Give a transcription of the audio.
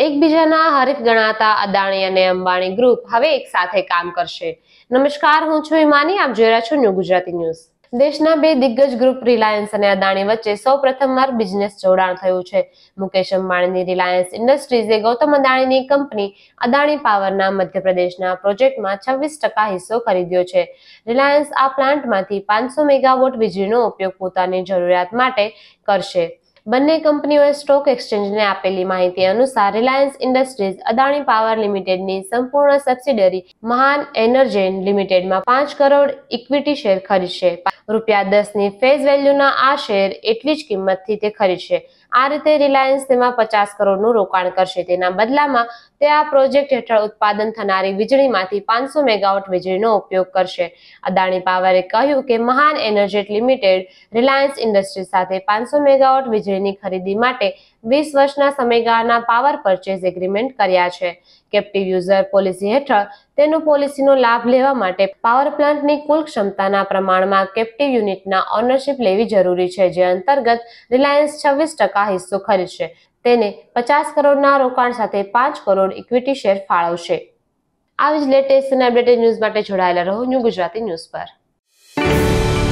એકબીજાના હરીફ ગણાતા અદાણી અને અંબાણી ગ્રુપ હવે એક સાથે કામ કરશે। નમસ્કાર, હું છું હિમાની, આપ જોઈ રહ્યા છો ન્યૂ ગુજરાતી ન્યૂઝ। દેશના બે દિગ્ગજ ગ્રુપ રિલાયન્સ અને અદાણી વચ્ચે સૌ પ્રથમવાર બિઝનેસ જોડાણ થયું છે। મુકેશ અંબાણીની રિલાયન્સ ઇન્ડસ્ટ્રીઝે ગૌતમ અદાણીની કંપની અદાણી પાવરના મધ્યપ્રદેશના પ્રોજેક્ટમાં 26% હિસ્સો ખરીદ્યો છે। રિલાયન્સ આ પ્લાન્ટમાંથી 500 મેગાવોટ વીજળીનો ઉપયોગ પોતાની જરૂરિયાત માટે કરશે। બંને કંપનીઓએ સ્ટોક એક્સચેન્જને આપેલી માહિતી અનુસાર રિલાયન્સ ઇન્ડસ્ટ્રીઝ અદાણી પાવર લિમિટેડની સંપૂર્ણ સબસિડરી મહાન એનર્જેન લિમિટેડમાં 5 કરોડ ઇક્વિટી શેર ખરીદશે। ₹10ની ફેસ વેલ્યુના આ શેર એટલી જ કિંમતથી તે ખરીદશે। આ રીતે રિલાયન્સ તેમાં 50 કરોડનું રોકાણ કરશે। તેના બદલામાં તે આ પ્રોજેક્ટ હેઠળ ઉત્પાદન થનારી વીજળીમાંથી 500 મેગાવોટ વીજળીનો ઉપયોગ કરશે। અદાણી પાવરે કહ્યું કે મહાન એનર્જેટ લિમિટેડ રિલાયન્સ ઇન્ડસ્ટ્રીઝ સાથે 500 મેગાવોટ વીજળીની ખરીદી માટે 20 વર્ષના સમયગાળાના પાવર પરચેઝ એગ્રીમેન્ટ કર્યા છે। કેપ્ટિવ યુઝર પોલિસી હેઠળ તેનો પોલિસીનો લાભ લેવા માટે પાવર પ્લાન્ટની કુલ ક્ષમતાના પ્રમાણમાં કેપ્ટિવ યુનિટના ઓનરશિપ લેવી જરૂરી છે, જે અંતર્ગત રિલાયન્સ 26% હિસ્સો ખરીદશે। તેને 50 કરોડના રોકાણ સાથે 5 કરોડ ઇક્વિટી શેર ફાળવશે। આવી જ લેટેસ્ટ અને અપડેટેડ ન્યૂઝ માટે જોડાયેલા રહો ન્યૂ ગુજરાતી ન્યૂઝ પર।